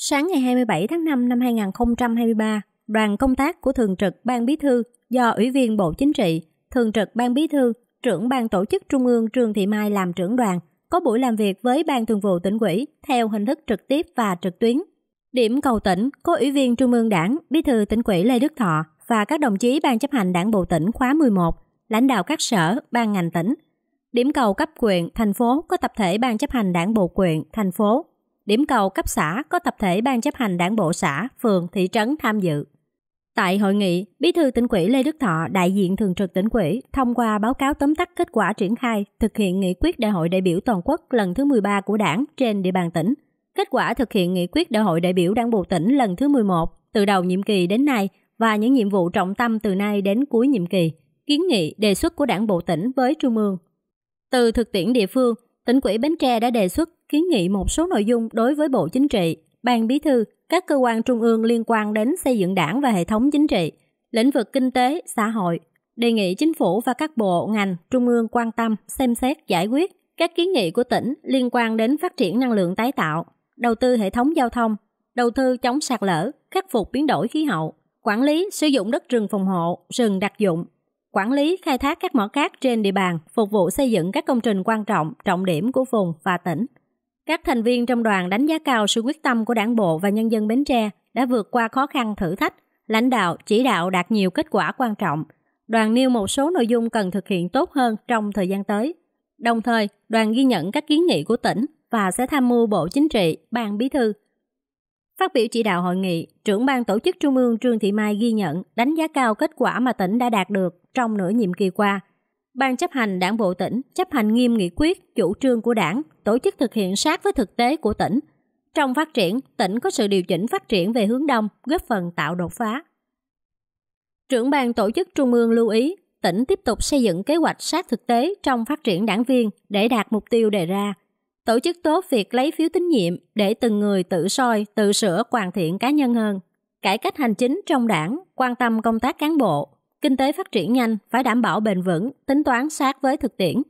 Sáng ngày 27 tháng 5 năm 2023, đoàn công tác của Thường trực Ban Bí thư do Ủy viên Bộ Chính trị, Thường trực Ban Bí thư, trưởng Ban Tổ chức Trung ương Trương Thị Mai làm trưởng đoàn, có buổi làm việc với Ban Thường vụ Tỉnh ủy theo hình thức trực tiếp và trực tuyến. Điểm cầu tỉnh có Ủy viên Trung ương Đảng, Bí thư Tỉnh ủy Lê Đức Thọ và các đồng chí Ban chấp hành Đảng bộ tỉnh khóa 11, lãnh đạo các sở, ban ngành tỉnh. Điểm cầu cấp huyện, thành phố có tập thể Ban chấp hành Đảng bộ huyện, thành phố. Điểm cầu cấp xã có tập thể Ban chấp hành Đảng bộ xã, phường, thị trấn tham dự. Tại hội nghị, Bí thư Tỉnh ủy Lê Đức Thọ, đại diện Thường trực Tỉnh ủy thông qua báo cáo tóm tắt kết quả triển khai thực hiện nghị quyết Đại hội đại biểu toàn quốc lần thứ 13 của Đảng trên địa bàn tỉnh, kết quả thực hiện nghị quyết Đại hội đại biểu Đảng bộ tỉnh lần thứ 11 từ đầu nhiệm kỳ đến nay và những nhiệm vụ trọng tâm từ nay đến cuối nhiệm kỳ, kiến nghị đề xuất của Đảng bộ tỉnh với Trung ương. Từ thực tiễn địa phương, Tỉnh ủy Bến Tre đã đề xuất kiến nghị một số nội dung đối với Bộ Chính trị, Ban Bí thư, các cơ quan trung ương liên quan đến xây dựng Đảng và hệ thống chính trị, lĩnh vực kinh tế, xã hội, đề nghị chính phủ và các bộ, ngành, trung ương quan tâm, xem xét, giải quyết các kiến nghị của tỉnh liên quan đến phát triển năng lượng tái tạo, đầu tư hệ thống giao thông, đầu tư chống sạt lở, khắc phục biến đổi khí hậu, quản lý sử dụng đất rừng phòng hộ, rừng đặc dụng, quản lý khai thác các mỏ cát trên địa bàn, phục vụ xây dựng các công trình quan trọng, trọng điểm của vùng và tỉnh. Các thành viên trong đoàn đánh giá cao sự quyết tâm của Đảng bộ và nhân dân Bến Tre đã vượt qua khó khăn thử thách, lãnh đạo, chỉ đạo đạt nhiều kết quả quan trọng. Đoàn nêu một số nội dung cần thực hiện tốt hơn trong thời gian tới. Đồng thời, đoàn ghi nhận các kiến nghị của tỉnh và sẽ tham mưu Bộ Chính trị, Ban Bí thư. Phát biểu chỉ đạo hội nghị, trưởng Ban Tổ chức Trung ương Trương Thị Mai ghi nhận, đánh giá cao kết quả mà tỉnh đã đạt được trong nửa nhiệm kỳ qua. Ban chấp hành Đảng bộ tỉnh chấp hành nghiêm nghị quyết, chủ trương của Đảng, tổ chức thực hiện sát với thực tế của tỉnh. Trong phát triển, tỉnh có sự điều chỉnh phát triển về hướng đông, góp phần tạo đột phá. Trưởng Ban Tổ chức Trung ương lưu ý, tỉnh tiếp tục xây dựng kế hoạch sát thực tế trong phát triển đảng viên để đạt mục tiêu đề ra. Tổ chức tốt việc lấy phiếu tín nhiệm để từng người tự soi, tự sửa hoàn thiện cá nhân hơn. Cải cách hành chính trong Đảng, quan tâm công tác cán bộ. Kinh tế phát triển nhanh phải đảm bảo bền vững, tính toán sát với thực tiễn.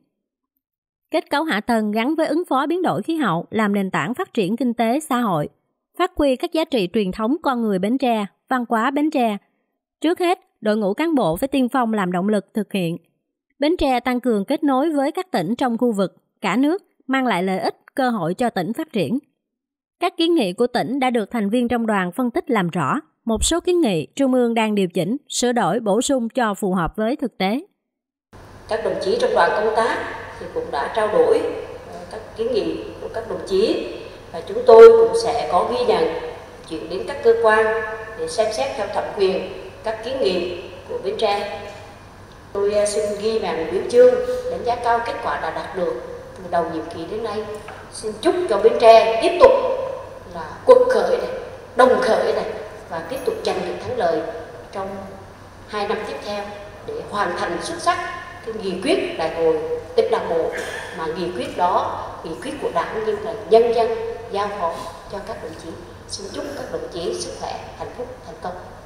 Kết cấu hạ tầng gắn với ứng phó biến đổi khí hậu làm nền tảng phát triển kinh tế xã hội, phát huy các giá trị truyền thống con người Bến Tre, văn hóa Bến Tre. Trước hết, đội ngũ cán bộ phải tiên phong làm động lực thực hiện. Bến Tre tăng cường kết nối với các tỉnh trong khu vực, cả nước, mang lại lợi ích, cơ hội cho tỉnh phát triển. Các kiến nghị của tỉnh đã được thành viên trong đoàn phân tích làm rõ. Một số kiến nghị Trung ương đang điều chỉnh, sửa đổi, bổ sung cho phù hợp với thực tế. Các đồng chí trong đoàn công tác thì cũng đã trao đổi các kiến nghị của các đồng chí và chúng tôi cũng sẽ có ghi nhận chuyển đến các cơ quan để xem xét theo thẩm quyền các kiến nghị của Bến Tre. Tôi xin ghi bàn biểu chương đánh giá cao kết quả đã đạt được từ đầu nhiệm kỳ đến nay. Xin chúc cho Bến Tre tiếp tục là cuộc khởi này, đồng khởi này và tiếp tục giành được thắng lợi trong 2 năm tiếp theo để hoàn thành xuất sắc cái nghị quyết đại hội tỉnh Đảng bộ mà nghị quyết đó, nghị quyết của Đảng nhưng là nhân dân giao phó cho các đồng chí. Xin chúc các đồng chí sức khỏe, hạnh phúc, thành công.